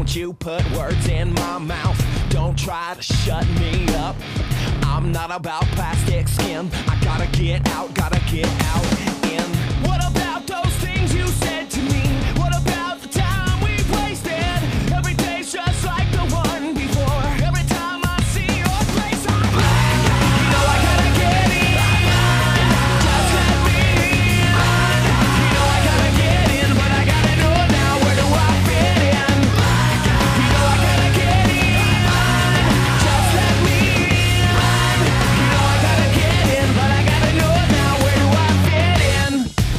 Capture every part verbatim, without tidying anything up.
Don't you put words in my mouth. Don't try to shut me up. I'm not about plastic skin. I gotta get out, gotta get out in. What about those things you said to me? What about the time we wasted? Every day's just like the one before. Every time I see your face, I'm like, you know I gotta get in. Just let me in. You know I gotta get in, but I gotta know now, where do I fit in? You know I gotta get in. Just let me in. You know I gotta get in, but I gotta know now, where do I fit in?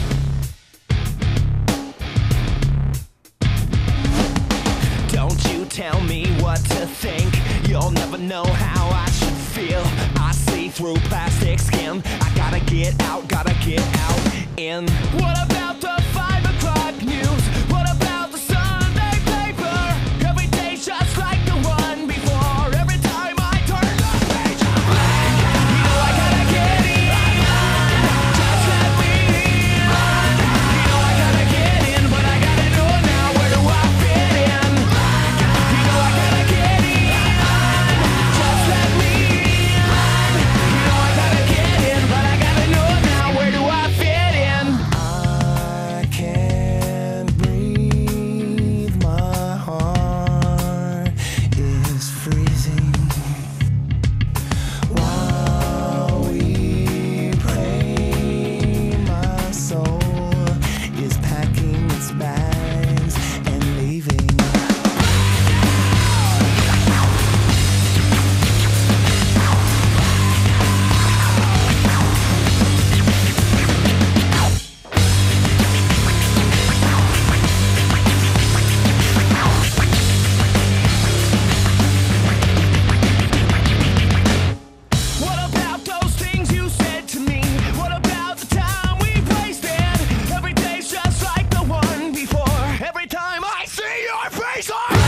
Don't you tell me what to think. You'll never know how I should feel. I see through plastic skin. I gotta get out, gotta get out in. What about the five o'clock news? What about the Sunday paper? Every day's just like the one before. Every time I turn the page, I'm like, you know I gotta get in. Just let me in. You know I gotta get in, but I gotta know now, where do I fit in? You know I gotta get in. Just let me in. You know I gotta get in, but I gotta know now, where do I fit in? I can't breathe, my heart is freezing. While we pray, my soul is packing its bags and leaving. What about those things you said to me? What about the time we wasted? Every day's just like the one before. Every time I see your face, I